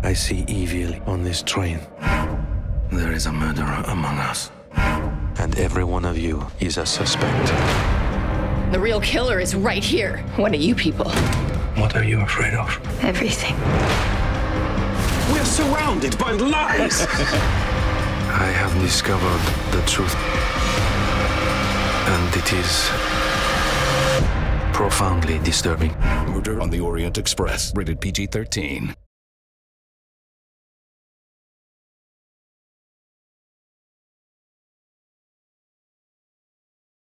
I see evil on this train. There is a murderer among us. And every one of you is a suspect. The real killer is right here. What are you people? What are you afraid of? Everything. We're surrounded by lies! I have discovered the truth. And it is profoundly disturbing. Murder on the Orient Express. Rated PG-13.